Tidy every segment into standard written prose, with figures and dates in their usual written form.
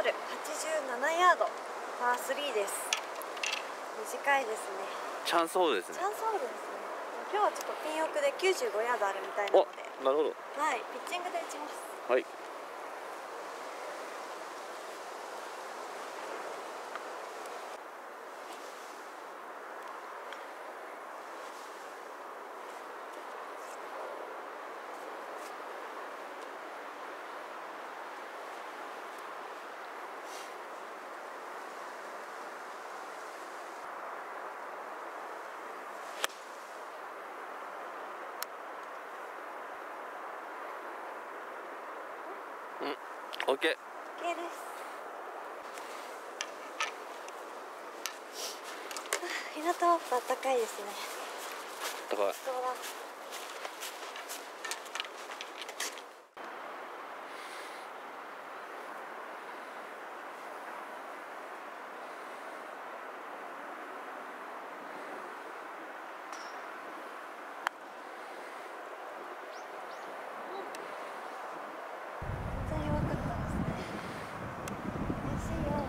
ル87ヤードパー3です。短いですね。 チャンスホールですね。 チャンスホールですね。今日はちょっとピン奥で95ヤードあるみたいなので、 なるほど。 はい、ピッチングで打ちます。 はい。オッケー。 OK です。日向は暖かいですね。 高い。 そうだ。全然弱かったですね。嬉しいよ。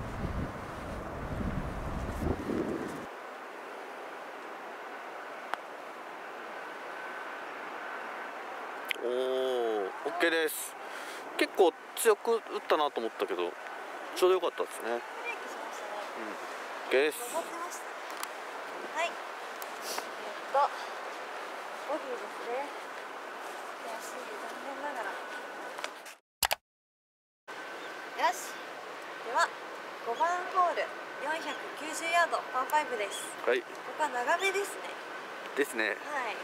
おお、オッケーです。結構強く打ったなと思ったけど、ちょうど良かったですね。 ブレーキしましたね。 オッケーです。 登ってました。はい。ボギーですね。悔しい、残念ながら。よし。では5番ホール490ヤードパー5です。 はい。 ここは長めですね。 ですね。 はい。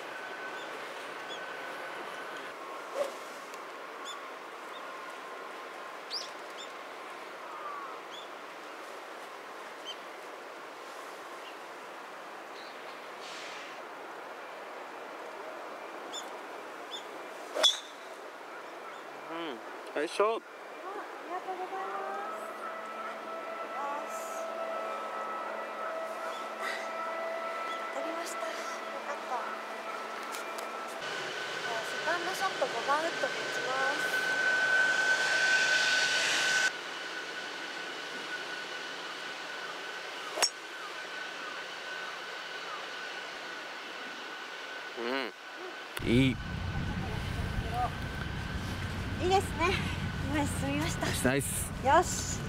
よいしょ。 ありがとうございます。よし。当たりました。よかった。じゃあセカンドショット5番ウッドで打ちます。 いい。 いいですね。ナイス進みました。 ナイス。 よし。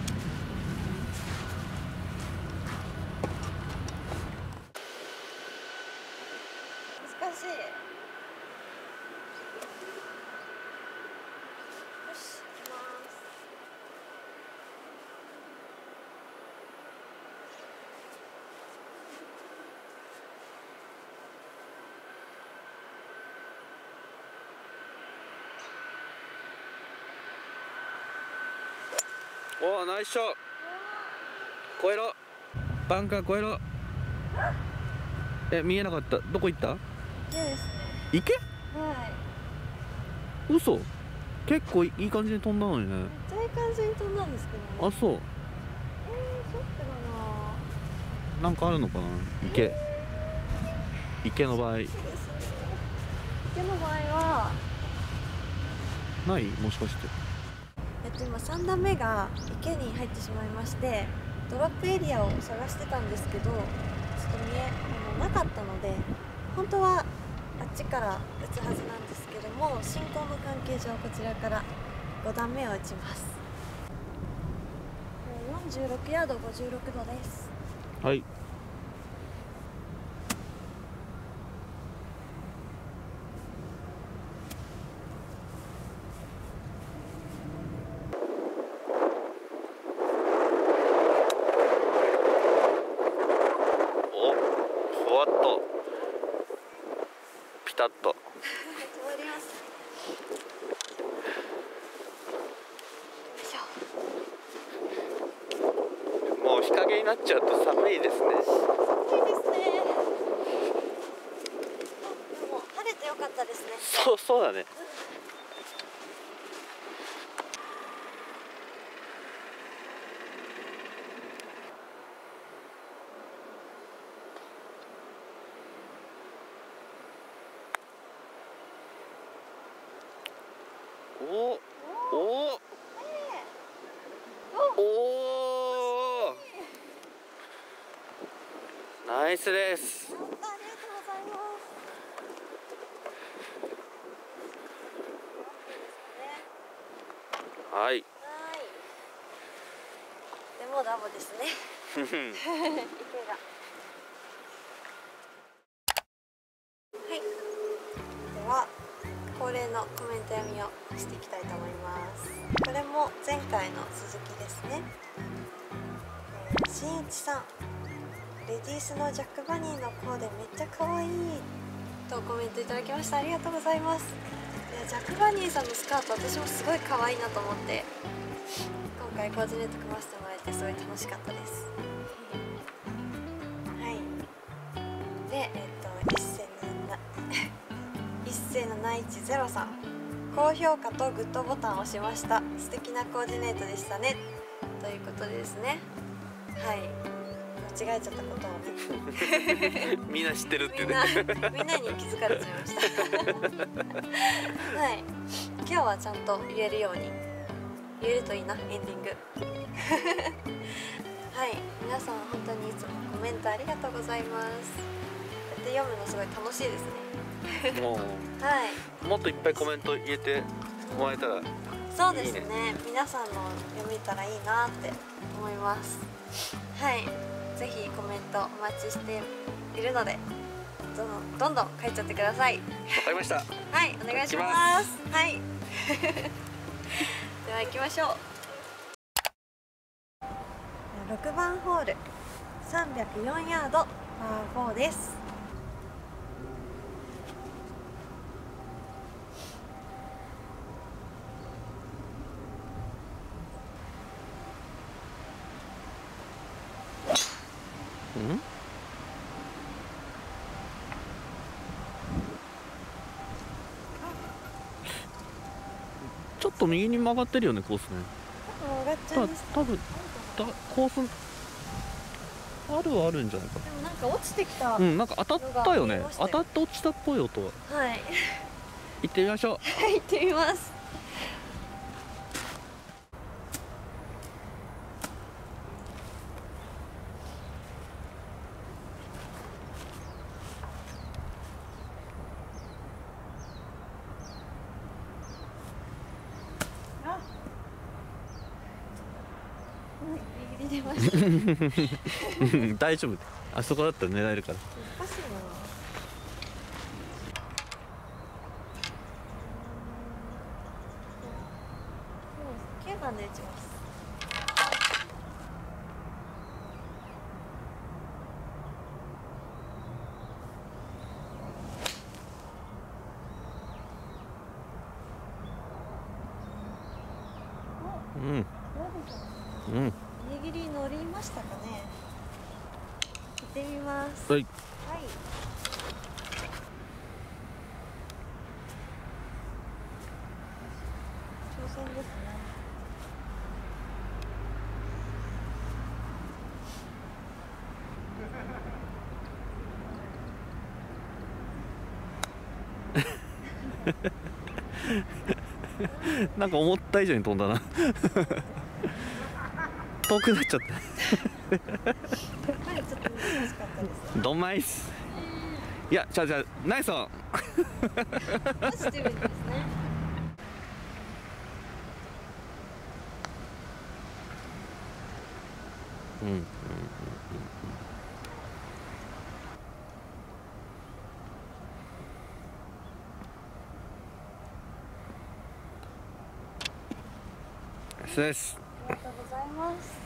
難しい。よし、行きます。 おお、ナイスショット。越えろ。バンカー越えろ。見えなかった。どこ行った？ 池ですね。 池？ はい。 嘘。結構いい感じに飛んだのにね。 めっちゃいい感じに飛んだんですけどね。 あ、そう。 ショックだな。 なんかあるのかな、池。池の場合。 そうですね。池の場合はない？もしかして。 今3段目が池に入ってしまいまして、ドロップエリアを探してたんですけど、ちょっとなかったので、本当はあっちから打つはずなんですけども、進行の関係上こちらから5段目を打ちます。46ヤード56度です。 はい。ふわっとピタッと決まります。 もう日陰になっちゃうと寒いですね。 寒いですね。でも晴れてよかったですね。 そうだね。おおおお。 おお、ナイスです。 ありがとうございます。 はい。 でもダボですね。池が。はい。では恒例のコメント読みをしていきたいと思います。これも前回の続きですね。しんいちさん、レディースのジャックバニーのコーデめっちゃ可愛いとコメントいただきました。ありがとうございます。いや、ジャックバニーさんのスカート私もすごい可愛いなと思って今回コーディネート組ませてもらえてすごい楽しかったです。はい。で107103、高評価とグッドボタンを押しました。素敵なコーディネートでしたねということでですね。はい、間違えちゃったことをねみんな知ってるってね。 みんなに気づかれちゃいましたはい、今日はちゃんと言えるように言えるといいな、エンディングはい、皆さん本当にいつもコメントありがとうございます。こうやって読むのすごい楽しいですねもう、 はい、 もっといっぱいコメント入れてもらえたらいいね。 そうですね、皆さんの読めたらいいなって思います。はい、ぜひコメントお待ちしているのでどんどん書いちゃってください。 わかりました。 はい、お願いします。はい。では行きましょう。6番ホール304ヤードパー4です。 ちょっと右に曲がってるよね、コースね。 曲がっちゃいます。 多分コースあるはあるんじゃないかな。 でもなんか落ちてきた。 なんか当たったよね。当たって落ちたっぽい音は。 はい。 行ってみましょう。 はい、行ってみます。ギリギリ出ました。 大丈夫。あそこだったら狙えるから。 おかしいな。9番で打ちます。ギリギリ乗りましたかね。行ってみます。 はい。 はい。挑戦ですね。 なんか思った以上に飛んだな。遠くなっちゃった。 はい、ちょっと難しかったです。 ドンマイス。いや、じゃあナイスオン。 ポジティブですね。 です。 ありがとうございます。